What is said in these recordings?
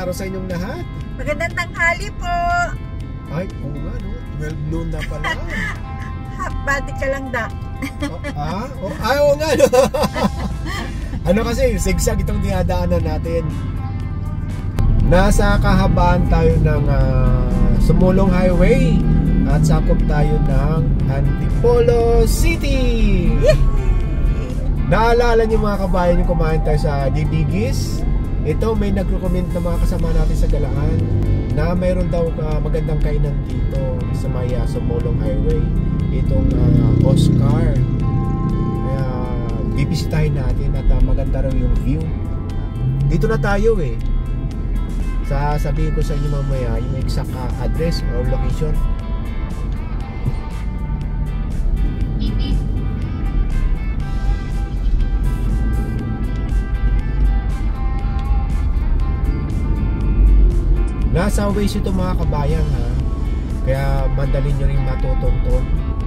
araw sa inyong lahat. Magandang tanghali po. Ay, oo nga, no? 12 noon na pala. Bati ka lang da. Ay, oo nga, no? Ano kasi, sigsag itong dinadaanan natin. Nasa kahabaan tayo ng Sumulong Highway at sakop tayo ng Antipolo City. Naalala niyo mga kabayan yung kumain tayo sa Dibigis? Ito may nag-recommend na mga kasama natin sa Galaan na mayroon daw magandang kainan dito sa may Sumulong Highway. Itong Oscar. Kaya bibisitahin natin at maganda raw yung view. Dito na tayo eh. Sasabihin ko sa inyo mamaya yung exact address or location. Nasa Waze ito mga kabayan ha. Kaya madali nyo rin matutunton.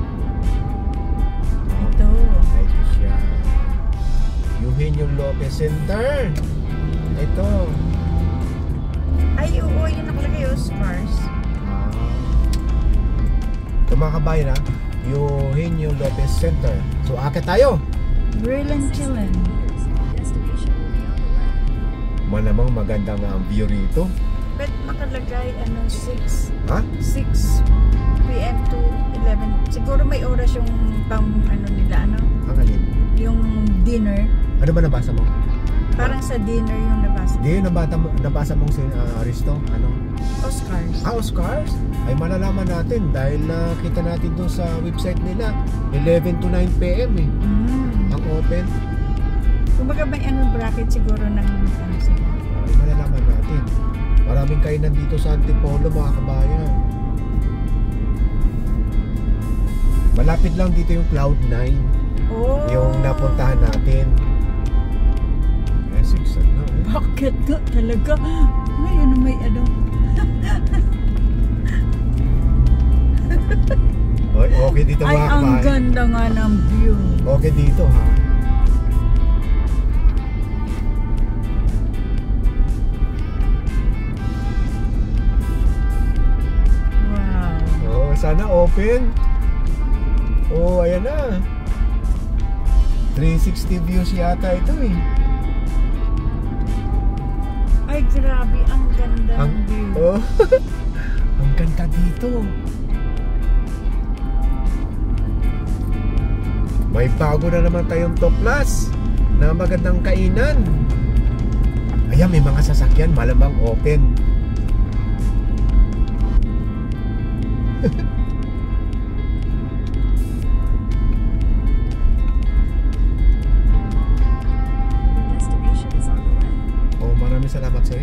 Ito. Ito siya. Eugenio Lopez Center. Ito. Ay, oo, yun nakalagay Oscars. Ito mga kabayan ha. Eugenio Lopez Center. So akit tayo. Grill and Chillin. Malamang magandang view rito. But makalagay 6 Ha? 6 PM to 11. Siguro may oras yung nila Ang alin? yung dinner. Ano ba nabasa mo? Parang sa dinner yung nabasa. Hindi, nabasa mong si Risto? Ano? Oscars. Oscars? Ay malalaman natin dahil nakita natin doon sa website nila 11 to 9 PM eh. Ang open. Kumbaga may bracket siguro ng sila. Ay malalaman natin. Maraming kainan dito sa Antipolo mga kabayan. Malapit lang dito yung Cloud9. Oh. Yung napuntahan natin. Sigsag na eh. Bakit nga talaga? Ngayon may Okay dito mga kabayan. Ay, ang ganda nga ng view. Okay dito ha. Sana open. Oh, ayan na. 360 views yata ito eh. Ay, grabe. Ang ganda ng view. Oh. Ang ganda dito. May bago na naman tayong toplas na magandang kainan. Ayan, may mga sasakyan. Malamang open. Maraming salamat sir.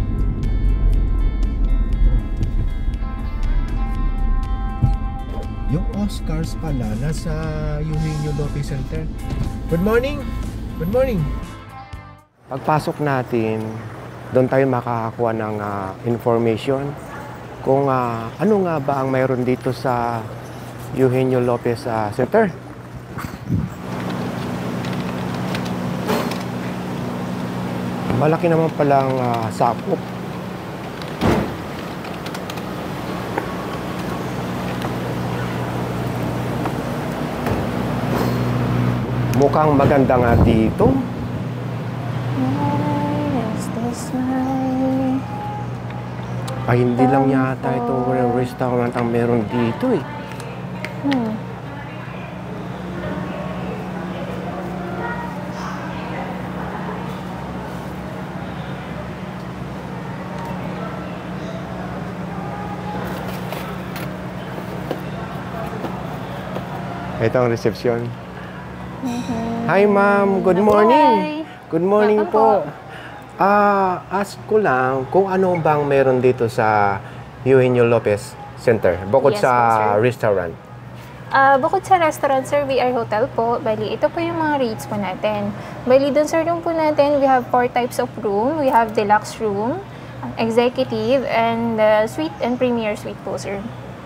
Yung Oscars pala nasa Eugenio Lopez Center. Good morning. Good morning. Pagpasok natin, doon tayo makakakuha ng information kung ano nga ba ang mayroon dito sa Eugenio Lopez Center. Malaki naman palang sakop. Mukhang maganda nga dito. Ay, hindi lang yata itong restaurant ang meron dito eh. Ito ang reception. Hi ma'am, good morning. Good morning po. Ask ko lang kung ano bang meron dito sa Eugenio Lopez Center, bukod Yes, sa po, restaurant. Bukod sa restaurant, sir, we are hotel po. Bali, ito po yung mga rates po natin. Bali, dun sa room po natin, we have 4 types of room. We have deluxe room, executive, and suite and premier suite po, sir.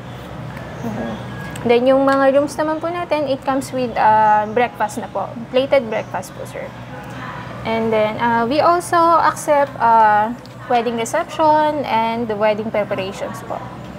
Then, yung mga rooms naman po natin, it comes with breakfast na po. Plated breakfast po, sir. And then, we also accept wedding reception, and the wedding preparations po.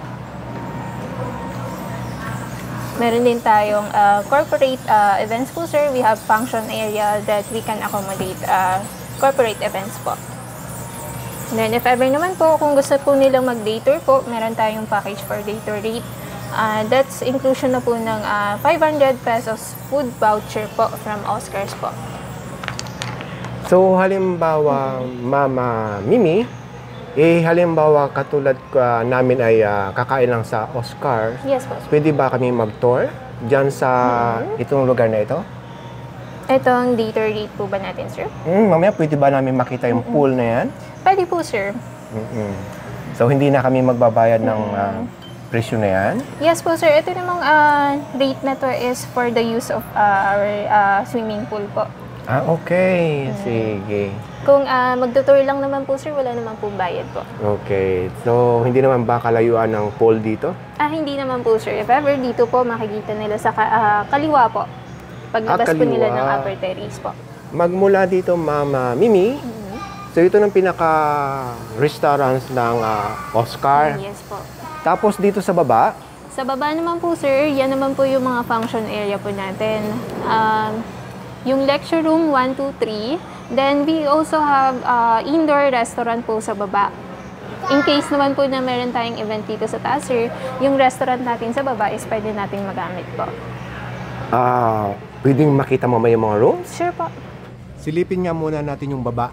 Meron din tayong corporate events po, sir. We have function area that we can accommodate corporate events po. And then if ever naman po, kung gusto po nilang mag-day tour po, meron tayong package for day tour rate. That's inclusion na po ng 500 pesos food voucher po from Oscars po. So, halimbawa, Mama Mimi, halimbawa katulad namin ay kakain lang sa Oscars. Yes po. Pwede ba kami mag-tour dyan sa itong lugar na ito? Ito ang day tour rate po ba natin, sir? Mamaya, pwede ba namin makita yung pool na yan? Pwede po, sir. So, hindi na kami magbabayad ng presyo na yan? Yes po, sir. Ito namang rate na to is for the use of our swimming pool po. Okay. Sige. Kung magtutour lang naman po, sir, wala naman po bayad po. Okay. So, hindi naman ba kalayuan ng pool dito? Hindi naman po, sir. If ever, dito po makikita nila sa kaliwa po. Paglabas po nila ng upper terrace po. Magmula dito, Mama Mimi, so ito ng pinaka-restaurants ng Oscar. Yes po. Tapos dito sa baba? Sa baba naman po, sir, yan naman po yung mga function area po natin. Yung lecture room 1, 2, 3. Then we also have indoor restaurant po sa baba. In case naman po na meron tayong event dito sa taas, sir, yung restaurant natin sa baba is pwede natin magamit po. Pwedeng makita mo yung mga rooms? Sure po. Silipin nga muna natin yung baba.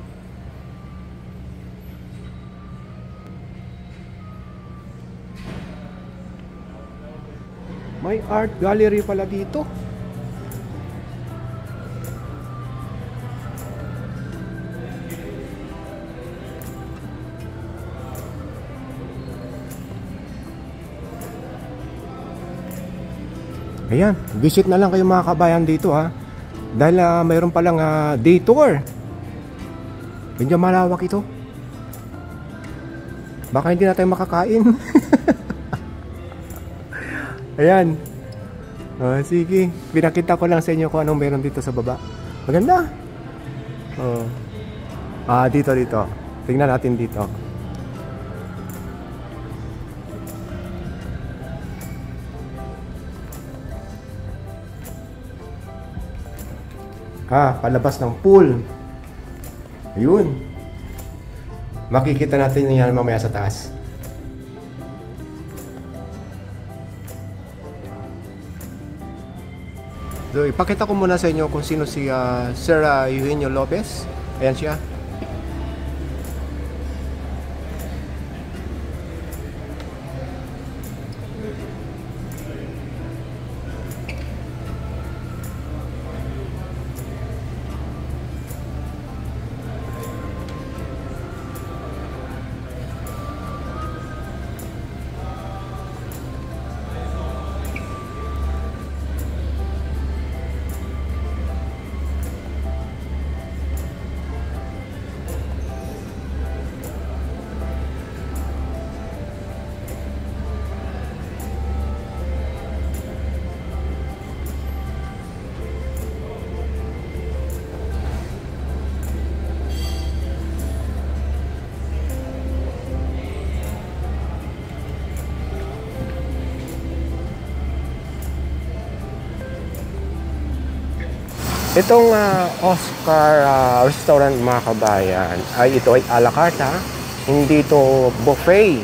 May art gallery pala dito. Ayan, visit na lang kayo mga kabayan dito ha. Dahil mayroon palang day tour. Medyo malawak ito. Baka hindi na tayo makakain. Ayan. Sige, pinakita ko lang sa inyo kung anong meron dito sa baba. Maganda. Dito. Tingnan natin dito. Palabas ng pool. Ayun. Makikita natin yan mamaya sa taas. So, ipakita ko muna sa inyo kung sino si Sir Eugenio Lopez. Ayan siya. Itong Oscar restaurant mga kabayan, ito ay a la carte, hindi ito buffet.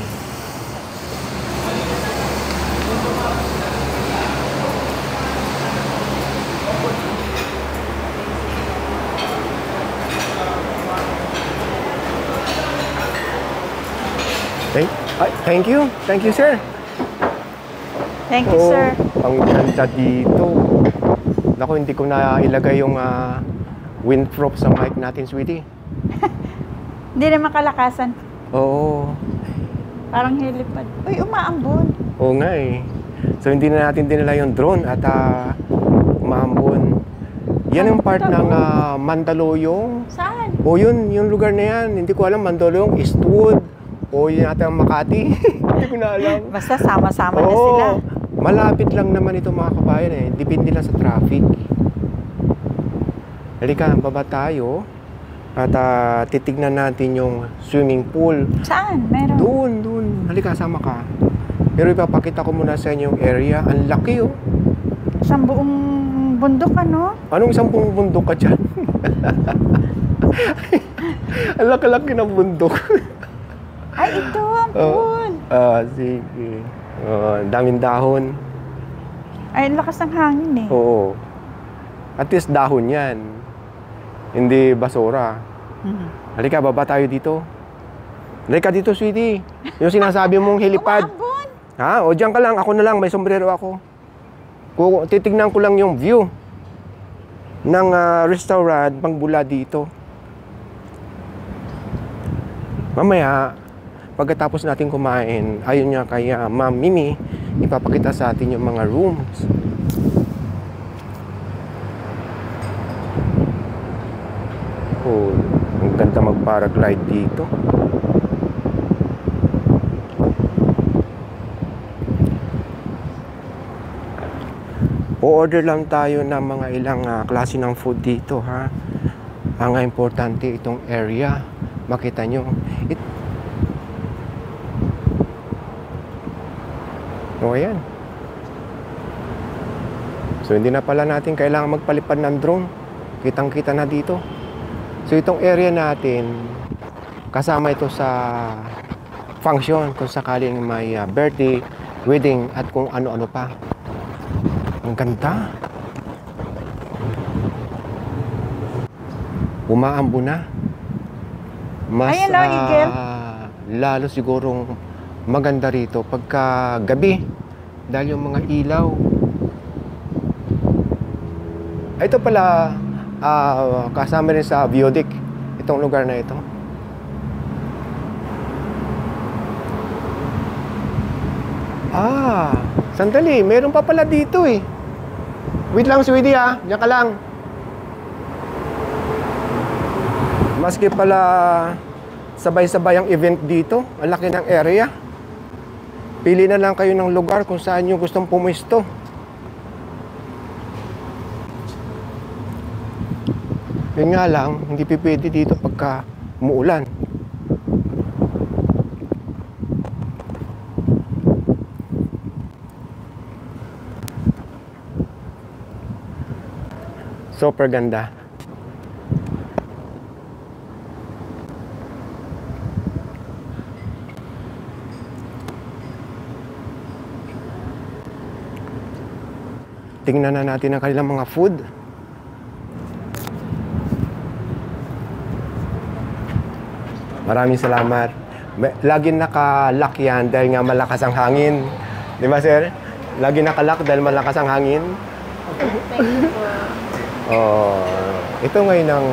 Thank you sir. Thank you, sir. Ang ganda dito. Naku, hindi ko na ilagay yung windproof sa mic natin, sweetie. Hindi na makalakasan. Oo. Parang helipad. Uy, umaambon. Oo nga eh. So, hindi na natin dinala yung drone at umaambon. Yan yung part ng Mandaluyong. Saan? O yun, yung lugar na yan. Hindi ko alam, Mandaluyong, Eastwood. O yun natin ang Makati. Hindi ko na alam. Basta sama-sama na sila. Malapit lang naman ito mga kabayan eh. Depende lang sa traffic. Halika, baba tayo. At titignan natin yung swimming pool. Saan? Meron? Doon. Halika, sama ka. Pero ipapakita ko muna sa inyo yung area. Ang laki, oh. Isang buong bundok, ano? Anong isang buong bundok ka dyan? Ang laki-laki ng bundok. Ay, ito ang pool. Sige. Daming dahon. Ay, lakas ng hangin eh. Oo. At least dahon yan. Hindi basura. Halika, baba tayo dito. Halika dito, sweetie. Yung sinasabi mong helipad. Umaambon. Ha? O dyan ka lang. Ako na lang. May sombrero ako. Titignan ko lang yung view ng restaurant Pangbula dito. Mamaya, pagkatapos natin kumain, ayon niya kay Ma'am Mimi, ipapakita sa atin yung mga rooms. Oh, ang ganda mag-paraglide dito. O-order lang tayo ng mga ilang klase ng food dito, ha. Ang importante itong area. Makita nyo. O, ayan. So, hindi na pala natin kailangan magpalipad ng drone. Kitang-kita na dito. So, itong area natin, kasama ito sa function kung sakaling may birthday, wedding, at kung ano-ano pa. Ang ganda. Umaambo na. Mas Ayan, Eagle. lalo sigurong maganda rito pagka gabi dahil yung mga ilaw. Ito pala kasama rin sa Biodic itong lugar na ito. Sandali, meron pa pala dito eh. Wait lang, sweetie, ha. Diyan ka lang. Maski pala sabay-sabay ang event dito, ang laki ng area. Pili na lang kayo ng lugar kung saan nyo gustong pumuesto. Yun nga lang, hindi pwede dito pagka umuulan. Super ganda. Tingnan na natin ang kanilang mga food. Maraming salamat. Laging naka-lock yan dahil nga malakas ang hangin. Di ba, sir? Laging naka-lock dahil malakas ang hangin. Ito ngayon ang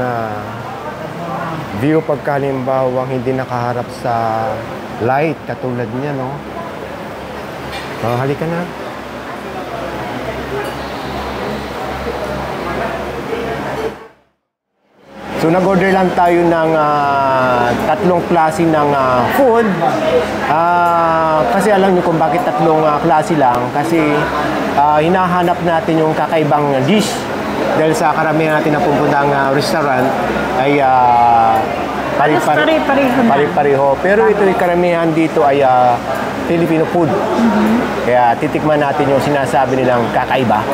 view pagkalimbawang hindi nakaharap sa light katulad niya, no? Halika na. So nag-order lang tayo ng tatlong klase ng food. Kasi alam niyo kung bakit tatlong klase lang. Kasi hinahanap natin yung kakaibang dish. Dahil sa karamihan natin na pupuntang restaurant ay pari-pareho. Pero ito yung karamihan dito ay Filipino food. Kaya titikman natin yung sinasabi nilang kakaiba.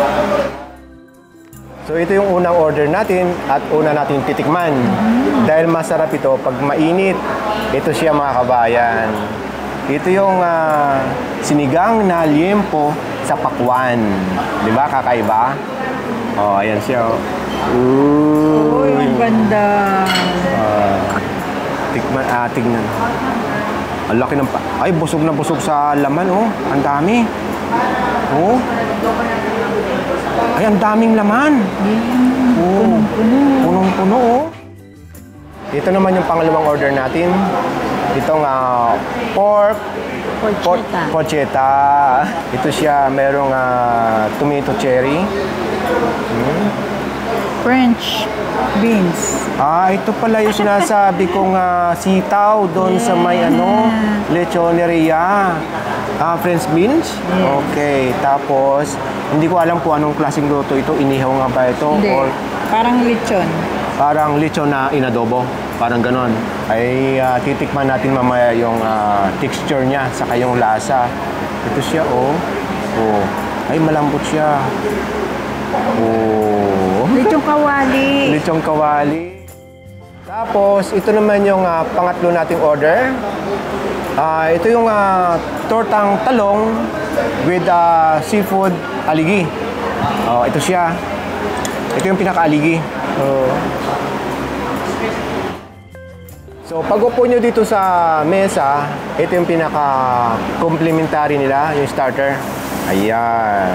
So ito yung unang order natin at una natin titikman. Dahil masarap ito pag mainit. Ito siya mga kabayan. Ito yung sinigang na liempo sa pakwan. Di ba kakaiba? Ayan siya. Uy, ang ganda. Tignan. Ang laki ng ay, busog na busog sa laman, oh. Ang dami. Oh. Ay, ang daming laman. Punong-puno, oh. Ito naman yung pangalawang order natin. Itong pork porchetta. Ito siya, merong tomato cherry. French beans. Ito pala yung sinasabi kong sitaw doon sa may lechoneria. French beans? Yes. Okay. Tapos, hindi ko alam kung anong klaseng luto ito. Inihaw nga ba ito? Hindi. Or Parang lechon. parang lechon na inadobo. Parang ganon. Ay titikman natin mamaya yung texture niya, saka yung lasa. Ito siya, oh. Oh. Ay, malambot siya. Oh. Lechong kawali. Lechong kawali. Tapos, ito naman yung pangatlo nating order. Ito yung tortang talong with seafood aligi. Oh, ito siya. Ito yung pinaka-aligi. Oh. So, pag upo nyo dito sa mesa, ito yung pinaka-complementary nila, yung starter. Ayan.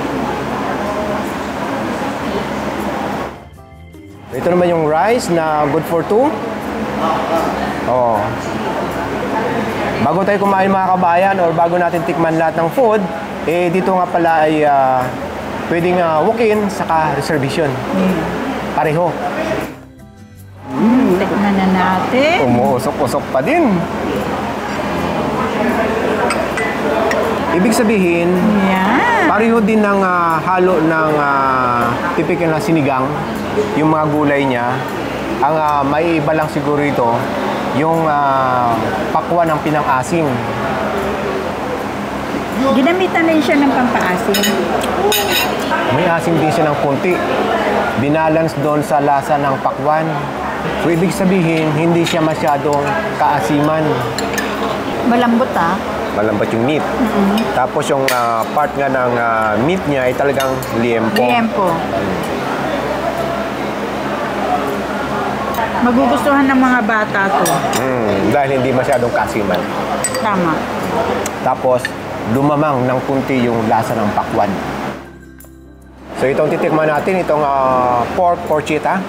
Ito naman yung rice na good for two. Oh. Bago tayo kumain mga kabayan or bago natin tikman lahat ng food, dito nga pala ay pwedeng walk-in saka reservation. Pareho. Tikman na natin. Umuusok-usok pa din. Ibig sabihin, pareho din ng halo ng typical na sinigang, yung mga gulay niya. Ang may iba lang siguro ito, yung pakwan ng pinang-asim. Ginamitan din siya ng pampaasim. May asim din siya ng konti. Binalance doon sa lasa ng pakwan. So, ibig sabihin, hindi siya masyadong kaasiman. Malambot Malambot yung meat. Tapos yung part nga ng meat niya ay talagang liempo. Liempo. Magugustuhan ng mga bata to. Dahil hindi masyadong kaasiman. Tama. Tapos, lumamang ng kunti yung lasa ng pakwan. So, itong titikman natin, itong pork porchetta.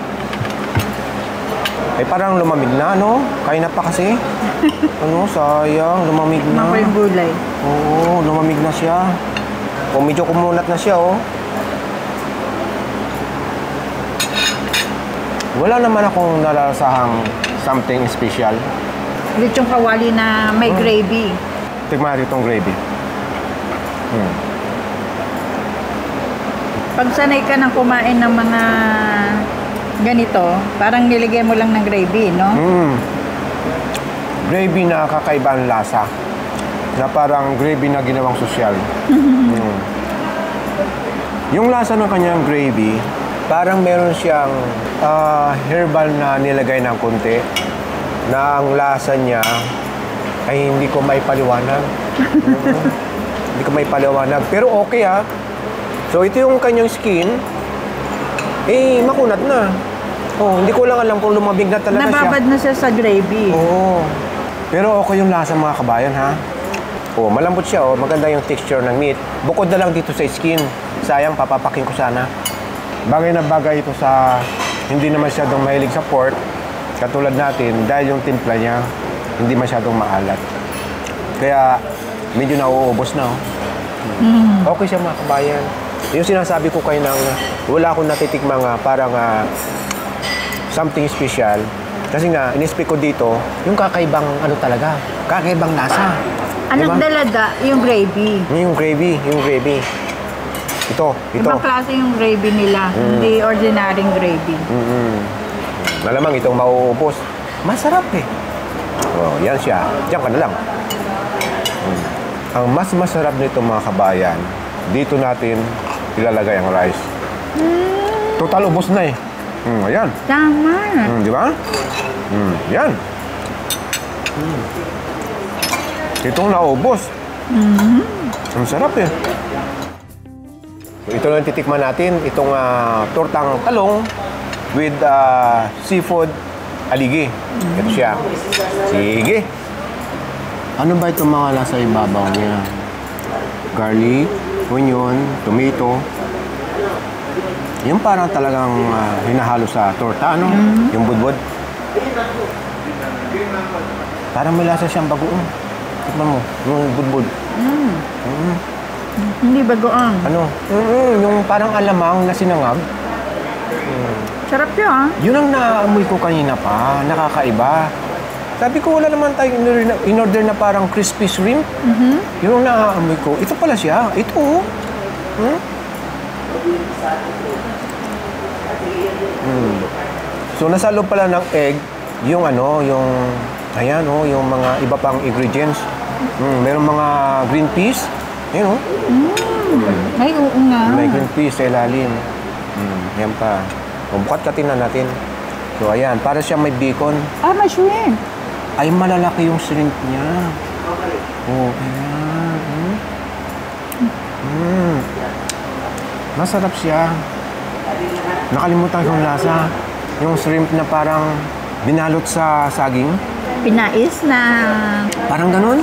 Ay parang lumamig na, no? Kain na pa kasi. Sayang, lumamig na. Mga gulay. Oo, lumamig na siya. O, medyo kumunat na siya, oh. Wala naman akong nalasahang something special. Lechong kawali na may gravy. Tikman natin itong gravy. Pag sanay ka nang kumain ng mga ganito, parang nilagay mo lang ng gravy, no? Gravy na kakaibang lasa. Na parang gravy na ginawang sosyal. Yung lasa ng kanyang gravy, parang meron siyang herbal na nilagay ng konti. Na ang lasa niya ay hindi ko maipaliwanag. Hindi ko maipaliwanag. Pero okay So ito yung kanyang skin. Makunat na. Hindi ko lang alam kung lumabig na talaga siya. Nababad na siya sa gravy. Pero okay yung lasa mga kabayan, ha? Malambot siya, Maganda yung texture ng meat. Bukod na lang dito sa skin. Sayang, papapaking ko sana. Bagay na bagay ito sa hindi na masyadong mahilig sa pork. Katulad natin, dahil yung timpla niya, hindi masyadong maalat. Kaya, medyo nauubos na, Okay siya mga kabayan. Yung sinasabi ko kayo ng wala akong natitikmang parang something special. Kasi nga, in-speak ko dito, yung kakaibang kakaibang lasa. Anong dalaga? Yung gravy. Yung gravy. Ito. Ibang klase yung gravy nila, hindi ordinaryong gravy. Malamang itong mauubos. Masarap yan siya. Diyan ka na lang. Ang mas masarap nito mga kabayan, dito natin ilalagay ang rice. Total ubos na ayan. Tama. Di ba? Yan. Itong naubos. Ang sarap So, ito lang titikman natin. Itong tortang talong with seafood aligi. Ito siya. Sige. Ano ba itong mga lasa ibabaw niya? Garlic, onion, tomato. Yung parang talagang hinahalo sa torta, Yung budbud. Parang may lasa siyang bagoong. Tikman mo, yung budbud. Hindi bagoong. Yung parang alamang na sinangag. Sarap yun, Yun ang naamoy ko kanina pa, nakakaiba. Sabi ko, wala naman tayo in-order na parang crispy shrimp. Yun ang naaamoy ko. Ito pala siya. Ito, So nasa loob pala ng egg, yung ano, yung ayan oh, yung mga iba pang ingredients. Meron mga green peas. Ayun oh. Ay, oo nga. May green peas sa ilalim. Yan pa. Bukat ka tingnan natin. So ayan, para siya may bacon. Ah, may shrimp. Ay, malalaki yung shrimp niya. Oh, ayan. Masarap siya. Nakalimutan ko yung lasa. Yung shrimp na parang binalot sa saging. Pinais na... Parang ganun.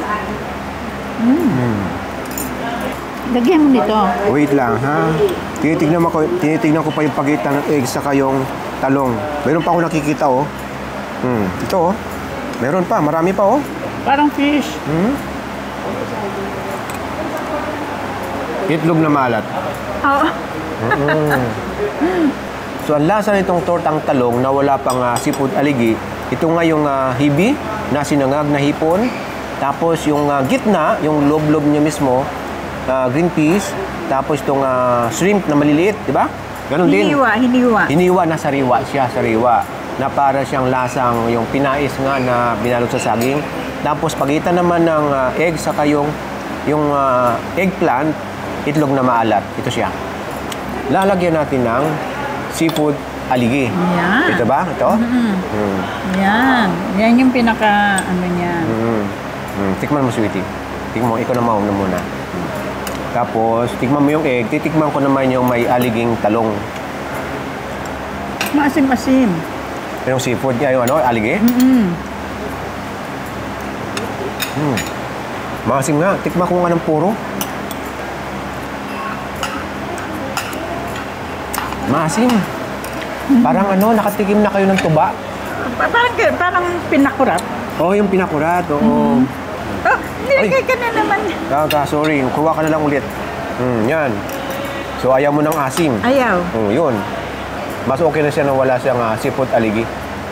Lagyan mo nito. Wait lang, ha? Tinitignan ko pa yung pagitan ng egg saka yung talong. Meron pa ako nakikita, oh. Ito, oh. Meron pa. Marami pa, oh. Parang fish. Itlog na malat. Oo. So, ang lasa nitong tortang talong na wala pang seafood aligi, ito nga yung hibi na sinangag na hipon. Tapos yung gitna, yung loob-loob niya mismo, green peas. Tapos itong shrimp na maliliit, di ba? Ganon din. Hiniwa. Hiniwa na sariwa siya, sariwa. Na para siyang lasang yung pinais nga na binalot sa saging. Tapos pagitan naman ng egg saka yung eggplant, itlog na maalat. Ito siya. Lalagyan natin ng seafood aligi. Yan. Ito ba? Ito? Yan. Yan yung pinaka, ano niya. Tikman mo, sweetie. Tikman mo, ikaw na mauna muna. Tapos, tikman mo yung egg. Titikman ko naman yung may aliging talong. Maasim-asim. Yung seafood niya, yung ano, aligi? Maasim nga. Tikman ko nga ng puro. Maasim. Parang ano, nakatikim na kayo ng tuba. Parang pinakurat. Oo, yung pinakurat. Oo. Oh, nilagay ka na naman. Sorry. Kuha ka na lang ulit. Yan. So, ayaw mo ng asim. Ayaw. Yun. Mas okay na siya na wala siyang seafood aligi.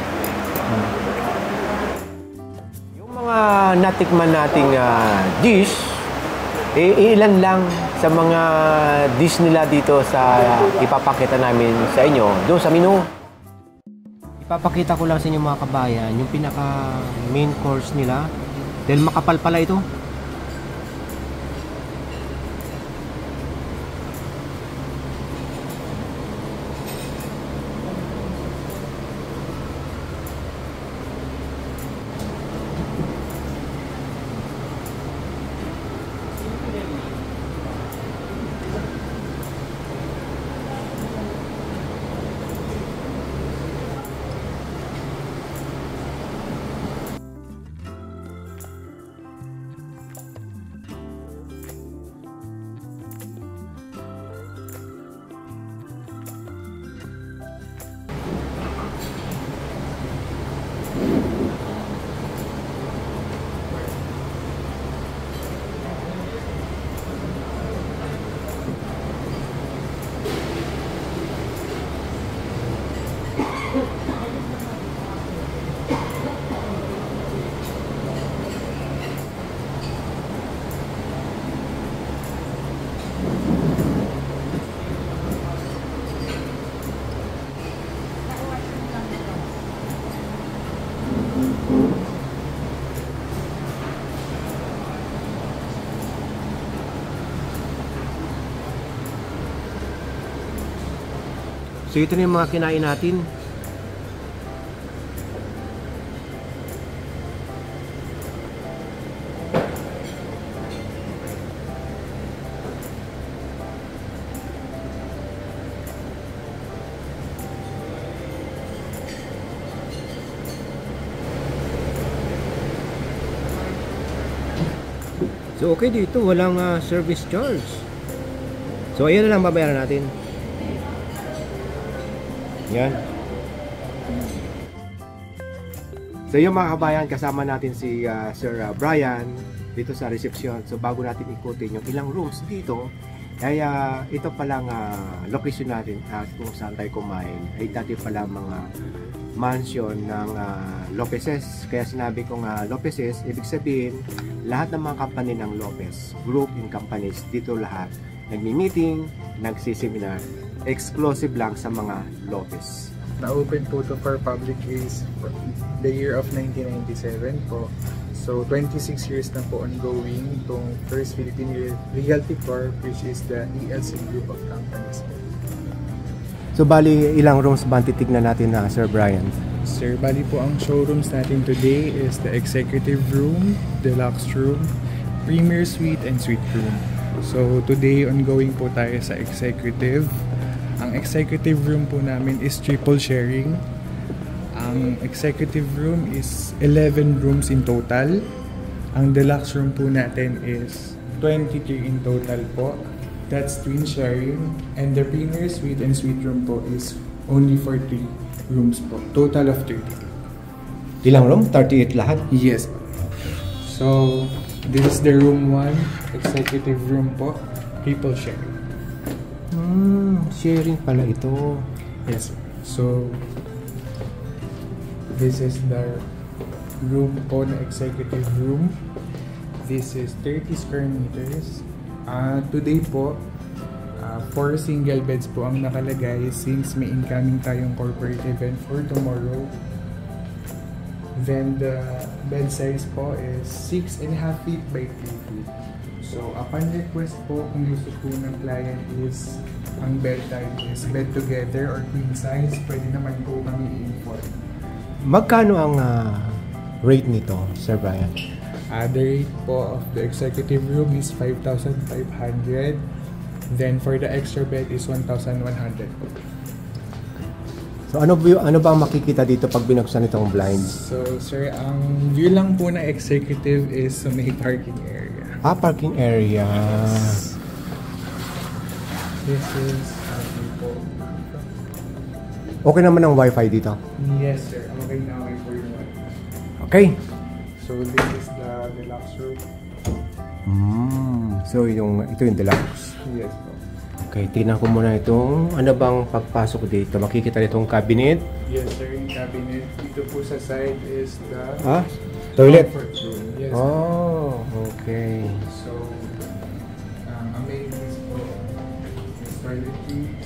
Yung mga natikman nating dish, ilan lang sa mga dish nila dito sa ipapakita namin sa inyo doon sa menu. Ipapakita ko lang sa inyo mga kabayan yung pinaka main course nila dahil makapal pala ito. So ito na yung mga kinain natin. So okay dito, walang service charge. So ayan na lang babayaran natin. Yan. So yung mga kabayan, kasama natin si Sir Brian dito sa reception. So bago natin ikutin yung ilang rooms dito, ay ito palang location natin at kung saan tayo kumain ay dati pala mga mansion ng Lopez's. Kaya sinabi kong Lopez's, ibig sabihin lahat ng mga company ng Lopez Group and companies dito lahat nagmi-meeting, nagsiseminar, exclusive lang sa mga Lopez. Na-open po to for public is the year of 1997 po. So 26 years na po ongoing itong First Philippine Realty Corp, which is the ELC group of companies. So bali ilang rooms ba ang titignan natin na Sir Brian? Sir, bali po ang showrooms natin today is the Executive Room, Deluxe Room, Premier Suite, and Suite Room. So today ongoing po tayo sa Executive. Ang Executive Room po namin is triple sharing. Ang Executive Room is 11 rooms in total. Ang Deluxe Room po natin is 23 in total po. That's twin sharing. And the Premier Suite and Suite Room po is only for 3 rooms po. Total of 30. Ilang room? 38 lahat? Yes. So, this is the room 1, Executive Room po. Triple sharing. Sharing pala ito. Yes. So, this is the room po na Executive Room. This is 30 square meters. Today po, 4 single beds po ang nakalagay since may incoming tayong corporate event for tomorrow. Then the bed size po is 6.5 feet by 3 feet. So upon request po, kung gusto po ng client is ang bed type is bed together or queen size, pwede naman po kami i-inform. Magkano ang rate nito, Sir Brian? The rate po of the executive room is 5,500. Then for the extra bed is 1,100 po. So ano ba ang makikita dito pag binuksan itong blinds? So sir, ang view lang po na executive is sa may parking area. Parking area. This is po. Okay naman ang wifi dito? Yes sir, okay na okay for your one. Okay. So this is the deluxe room. So ito yung deluxe. Yes po. Okay, tingnan ko muna itong ano bang pagpasok dito. Makikita nitong cabinet. Yes sir, yung cabinet. Dito po sa side is the toilet. comfort room. Yes. Oh, okay. So, amenities po is toiletries.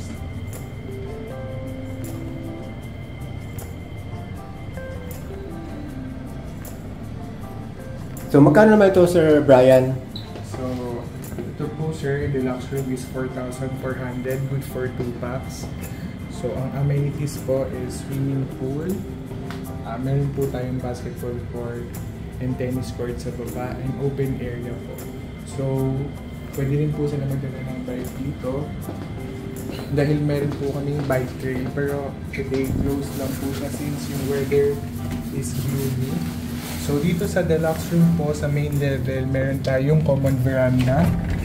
So magkano naman ito, Sir Brian? So, ito po sir, deluxe room is 4,400, good for 2 packs. So, ang amenities po is swimming pool. Meron po tayong basketball court and tennis court sa baba and open area po. So, pwede rin po sila magdala ng bike dito. Dahil meron po kaming bike trail, pero today closed lang po siya since yung weather is gloomy. So, dito sa deluxe room po, sa main level, meron tayong common veranda.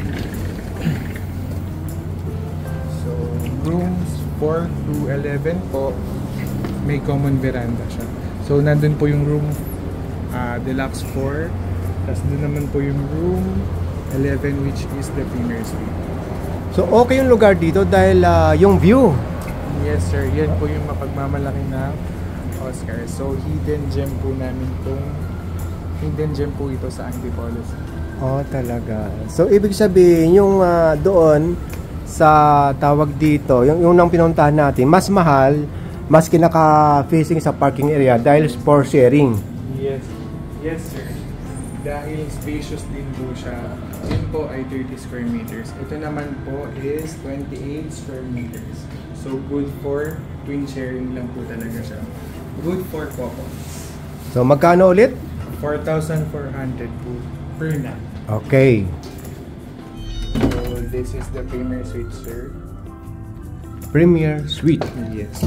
So, rooms 4 to 11 po, may common veranda siya. So, nandun po yung room deluxe 4. Tapos doon naman po yung room 11, which is the premier suite. So okay yung lugar dito dahil yung view. Yes sir, yan po yung mapagmamalaki na Oscar. So, hidden gem po namin itong hidden gem po ito sa Antipolo. Oh, talaga. So, ibig sabihin, yung doon sa tawag dito, yung nang pinuntahan natin, mas mahal, mas kinaka-facing sa parking area dahil for sharing. Yes. Yes, sir. Dahil spacious din po siya. Yun po ay 30 square meters. Ito naman po is 28 square meters. So, good for twin sharing lang po talaga siya. Good for couples. So, magkano ulit? 4,400 po per night. Okay. So, this is the premier suite, sir. Premier Suite. Yes.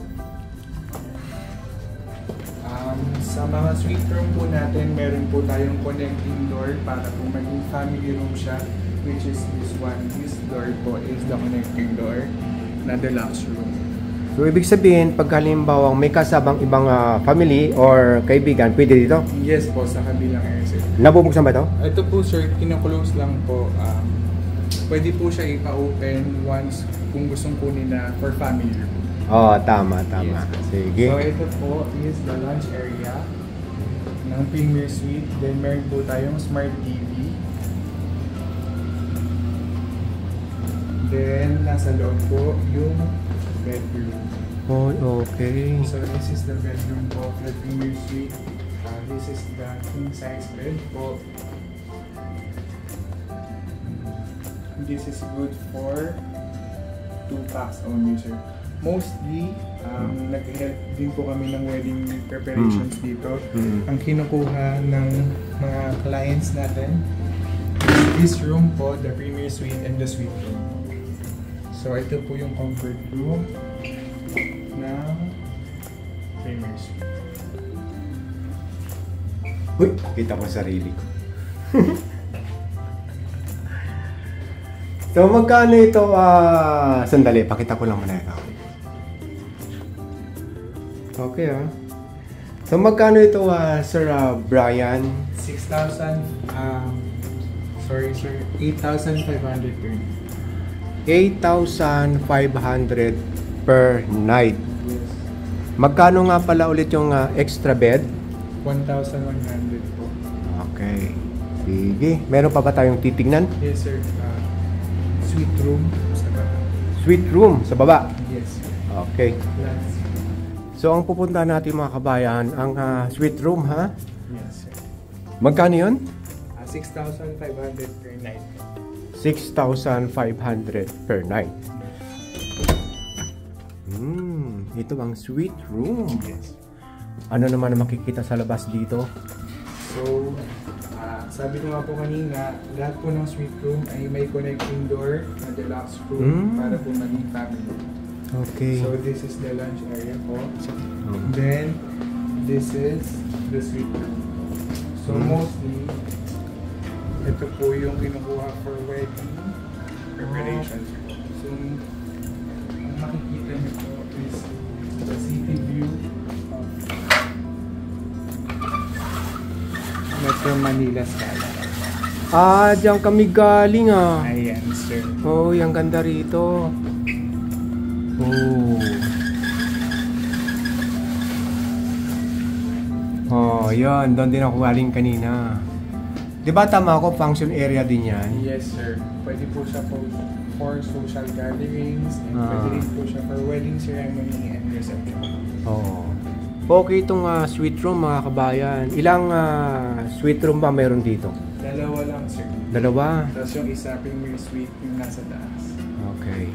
Sa mga suite room po natin, meron po tayong connecting door para po maging family room siya, which is this one. This door po is the connecting door na deluxe room. So, ibig sabihin, pag halimbawa may kasabang ibang family or kaibigan, pwede dito? Yes po, sa kabilang area, sir. Nabubuksan ba ito? Ito po, sir, kina-close lang po. Pwede po siya ipa-open once kung gustong kunin na for family room. Oh, tama. Yes. Sige. So, ito po is the lunch area ng Premier Suite. Then, meron po tayong smart TV. Then, nasa loob po yung bedroom. Oh, okay. So this is the bedroom po, the premier suite. This is the king size bed po. This is good for 2 packs only, sir. Mostly, nag-help din po kami ng wedding preparations dito. Ang kinukuha ng mga clients natin, this room po, the premier suite and the suite room. So ito po yung comfort room ng premier suite. Uy, kita ko sarili ko. So, magkano ito? Sandali, pakita ko lang muna ito. Okay, So, magkano ito, Sir Brian? 6,000, sorry sir, 8,500 per night. 8,500 per night. Yes. Magkano nga pala ulit yung extra bed? 1,100 po. Okay. Sige. Meron pa ba tayong titignan? Yes sir, suite room sa baba. Suite room sa baba. Yes sir. Okay. Last. So, ang pupunta natin mga kabayan, ang suite room, ha? Yes sir. Magkano yun? 6,500 per night. 6,500 per night. Ito ang suite room. Yes. Ano naman ang makikita sa labas dito? So, sabi ko nga po kanina, lahat po ng suite room ay may connecting door na deluxe room para po maging family. Okay. So, this is the lunch area po. Then, this is the suite room. So, mostly, ito po yung kinukuha for wedding preparations. So, ang makikita niyo po is the city view of Metro Manila skyline. Diyan kami galing, Ayan, sir. Oh, yung ganda rito. Oh, yun. Doon din ako galing kanina. Di ba tama ako, function area din yan? Yes, sir. Pwede po siya for social gatherings, and pwede rin po siya for wedding ceremony and reception. Oo. Okay itong suite room mga kabayan. Ilang suite room ba mayroon dito? Dalawa lang, sir. Dalawa? Tapos yung isa premier suite yung nasa taas. Okay.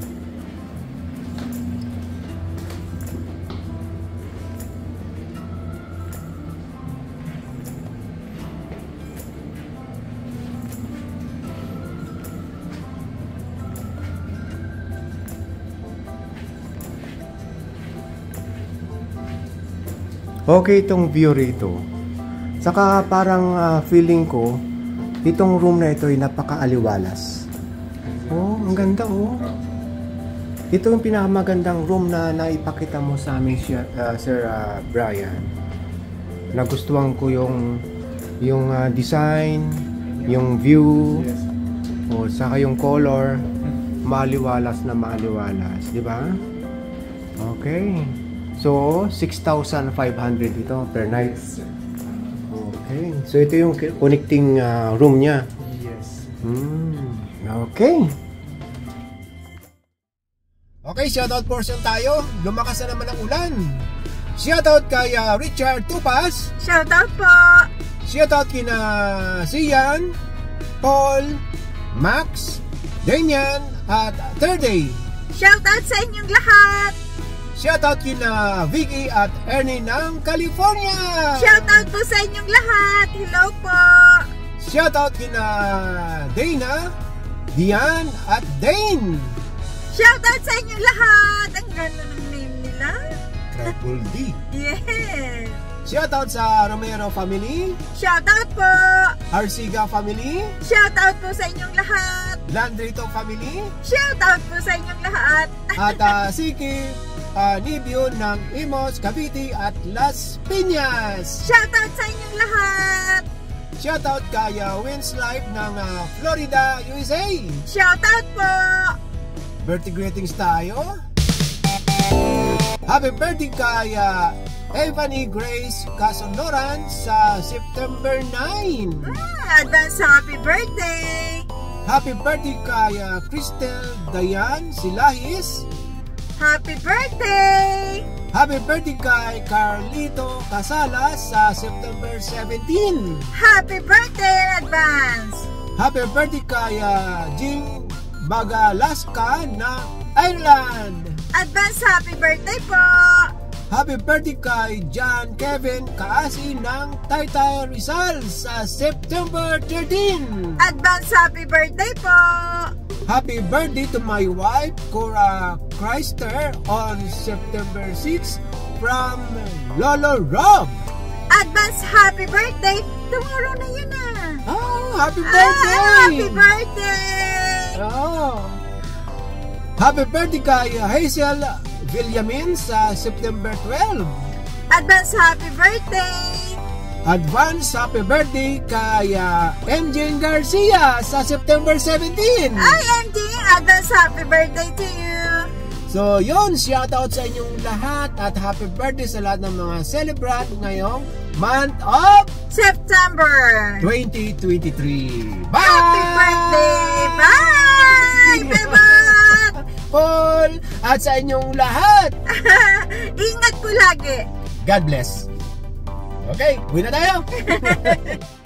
Okay itong view rito. Saka parang feeling ko, itong room na ito ay napaka-aliwalas. Oh, ang ganda oh. Ito yung pinakamagandang room na naipakita mo sa amin, Sir Brian. Nagustuhan ko yung design, yung view, Yes. oh, saka yung color, maliwalas na maliwalas, di ba? Okay. So, 6,500 ito per night. Yes, sir. Okay. So, ito yung connecting room niya. Yes. Okay. Okay, shoutout portion tayo. Lumakas na naman ang ulan. Shoutout kay Richard Tupas. Shoutout po! Shoutout kina Sian, Paul, Max, Damian, at Thursday. Shoutout sa inyong lahat! Shoutout kina Vicky at Ernie ng California. Shoutout po sa inyong lahat! Hello po! Shoutout kina Dana, Dian, at Dane. Shoutout sa inyong lahat! Ang ganda ng name nila. Triple D. Yes! Shoutout sa Romero family, Shoutout po! Arsiga family, Shoutout po sa inyong lahat! Landrito family, Shoutout po sa inyong lahat! at Siki Nibio ng Imos, Cavite at Las Piñas. Shoutout sa inyong lahat! Shoutout kay Wins Life ng Florida, USA. Shoutout po! Birthday greetings tayo. Happy birthday kay Evany Grace Casonoran sa September 9. Advance happy birthday! Happy birthday kay Cristel Dayan Silahis. Happy birthday! Happy birthday kay Carlito Casalas sa September 17. Happy birthday in advance! Happy birthday kay Jim Bagalaska na Ireland. Advance happy birthday po! Happy birthday kay John Kevin Kaasi ng Taytay Rizal sa September 13. Advance happy birthday po! Happy birthday to my wife Cora Chrysler on September 6 from Lolo Rob. Advance happy birthday! Tomorrow na yun ah! Oh, happy birthday! Happy birthday! Oh. Happy birthday kay Hazel Villamin sa September 12. Advance happy birthday! Advance happy birthday kay MJ Garcia sa September 17. Ay, MJ! Advance happy birthday to you! So yun, shoutout sa inyong lahat at happy birthday sa lahat ng mga celebrant ngayong month of September! 2023. Bye! Happy birthday! Bye! Bye-bye! Paul at sa inyong lahat. Ingat po lagi! God bless. Okay, uwi na tayo.